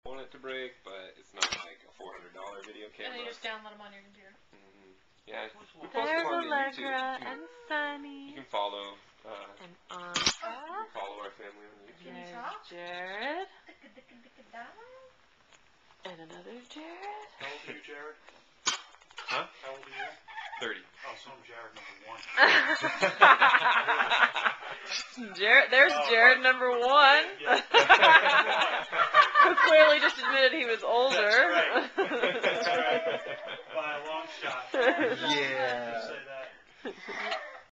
want it to break, but it's not like a $400 video camera. And you just download them on your computer. Yeah, we post There's them on the Allegra YouTube. and Sunny. You can follow. And on You can follow our family on YouTube. there's Jared. And another Jared. How old are you, Jared? Huh? How old are you? 30. Oh, so I'm Jared number 1. Jared, there's Jared number 1. Who clearly just admitted he was older. That's right. That's right. By a long shot. Yeah. Say that.